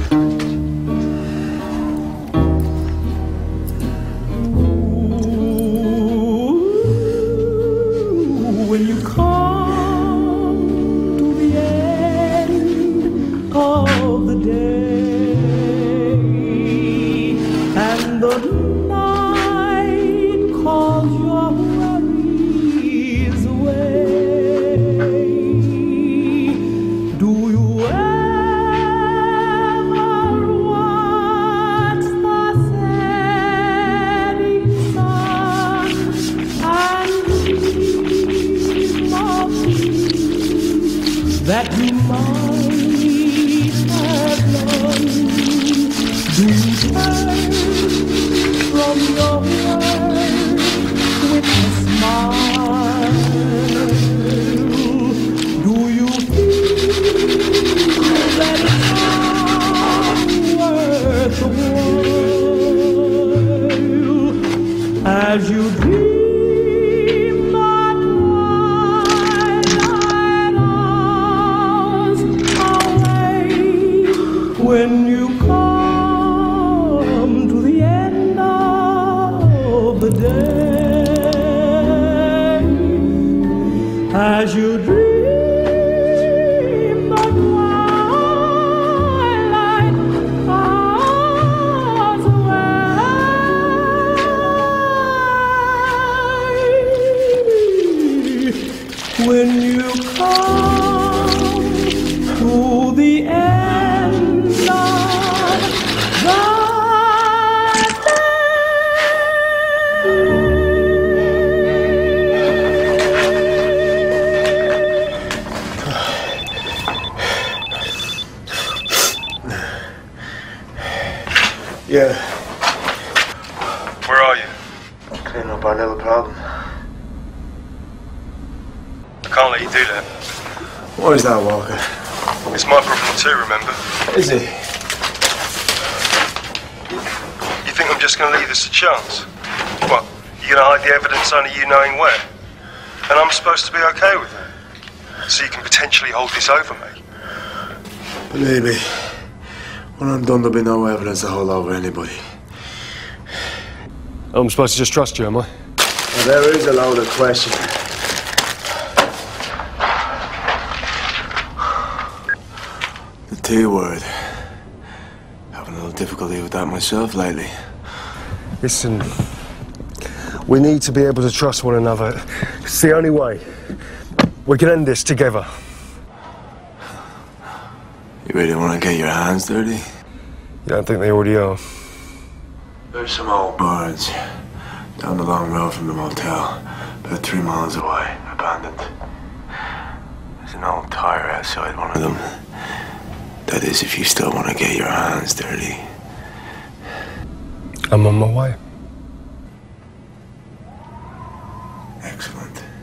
When you come to the end of the day and the night calls your worries away, do you ever watch the setting sun and that you might have learned? Do you turn from your world with a smile? Do you feel that it's all worth the while as you dream? When you come to the end of the day, as you dream the twilight falls away, when you come to the end Yeah. Where are you? Cleaning up our little problem. I can't let you do that. What is that, Walker? It's my problem too, remember? Is it? You think I'm just going to leave this a chance? What, you going to hide the evidence only you knowing where? And I'm supposed to be okay with it? So you can potentially hold this over me? Believe me, when I'm done, there'll be no evidence to hold over anybody. I'm supposed to just trust you, am I? Now, there is a load of questions. The T word. Having a little difficulty with that myself lately. Listen, we need to be able to trust one another. It's the only way. We can end this together. You really want to get your hands dirty? You don't think they already are? There's some old barns down the long road from the motel, about 3 miles away, abandoned. There's an old tire outside one of them. That is, if you still want to get your hands dirty. I'm on my way. Excellent.